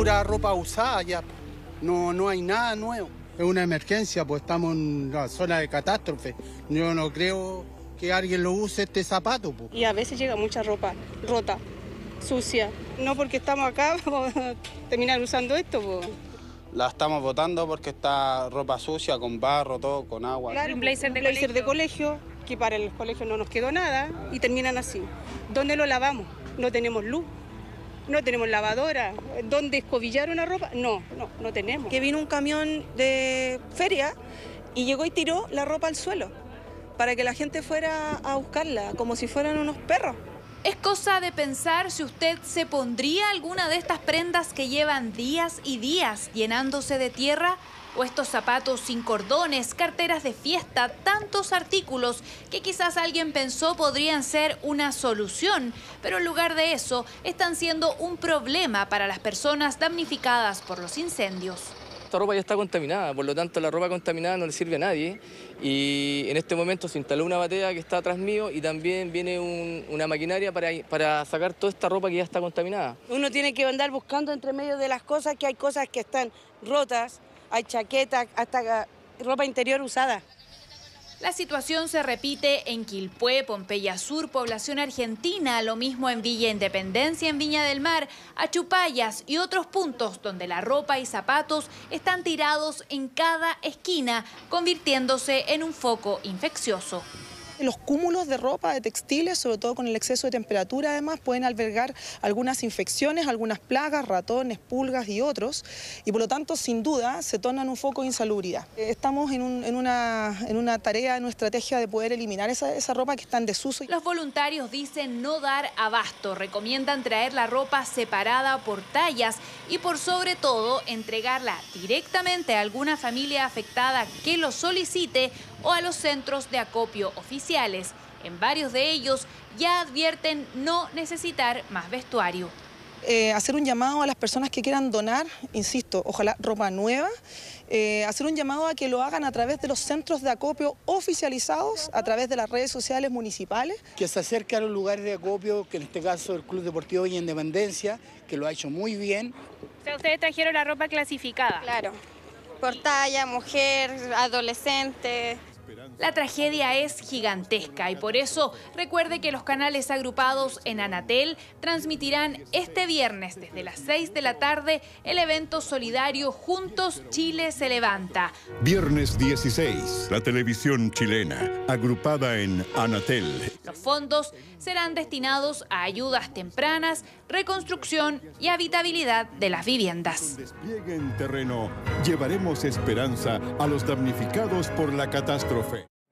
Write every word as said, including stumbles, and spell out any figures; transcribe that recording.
pura ropa usada ya, no, no hay nada nuevo. Es una emergencia, pues estamos en una zona de catástrofe. Yo no creo que alguien lo use este zapato, pues. Y a veces llega mucha ropa rota, sucia. No porque estamos acá vamos a terminar usando esto, pues. La estamos botando porque está ropa sucia, con barro, todo, con agua. Claro, un blazer, de, un blazer colegio. de colegio, que para el colegio no nos quedó nada, y terminan así. ¿Dónde lo lavamos? No tenemos luz, no tenemos lavadora. ¿Dónde escobillaron la ropa? No, no, no tenemos. Que vino un camión de feria y llegó y tiró la ropa al suelo para que la gente fuera a buscarla, como si fueran unos perros. Es cosa de pensar si usted se pondría alguna de estas prendas que llevan días y días llenándose de tierra, o estos zapatos sin cordones, carteras de fiesta, tantos artículos que quizás alguien pensó podrían ser una solución, pero en lugar de eso están siendo un problema para las personas damnificadas por los incendios. Esta ropa ya está contaminada, por lo tanto la ropa contaminada no le sirve a nadie, y en este momento se instaló una batea que está atrás mío y también viene un, una maquinaria para, para sacar toda esta ropa que ya está contaminada. Uno tiene que andar buscando entre medio de las cosas, que hay cosas que están rotas, hay chaquetas, hasta ropa interior usada. La situación se repite en Quilpué, Pompeya Sur, población argentina, lo mismo en Villa Independencia, en Viña del Mar, Achupayas y otros puntos donde la ropa y zapatos están tirados en cada esquina, convirtiéndose en un foco infeccioso. Los cúmulos de ropa, de textiles, sobre todo con el exceso de temperatura, además, pueden albergar algunas infecciones, algunas plagas, ratones, pulgas y otros, y por lo tanto, sin duda, se tornan un foco de insalubridad. Estamos en, un, en, una, en una tarea, en una estrategia de poder eliminar esa, esa ropa que está en desuso. Los voluntarios dicen no dar abasto, recomiendan traer la ropa separada por tallas y por sobre todo entregarla directamente a alguna familia afectada que lo solicite o a los centros de acopio oficiales. En varios de ellos ya advierten no necesitar más vestuario. Eh, hacer un llamado a las personas que quieran donar, insisto, ojalá ropa nueva, eh, hacer un llamado a que lo hagan a través de los centros de acopio oficializados, a través de las redes sociales municipales. Que se acerque a los lugares de acopio, que en este caso el Club Deportivo Villa Independencia, que lo ha hecho muy bien. O sea, ustedes trajeron la ropa clasificada. Claro, por talla, mujer, adolescente. La tragedia es gigantesca y por eso recuerde que los canales agrupados en Anatel transmitirán este viernes desde las seis de la tarde el evento solidario Juntos Chile se levanta. Viernes dieciséis, la televisión chilena, agrupada en Anatel. Los fondos serán destinados a ayudas tempranas, reconstrucción y habitabilidad de las viviendas. Con despliegue en terreno, llevaremos esperanza a los damnificados por la catástrofe.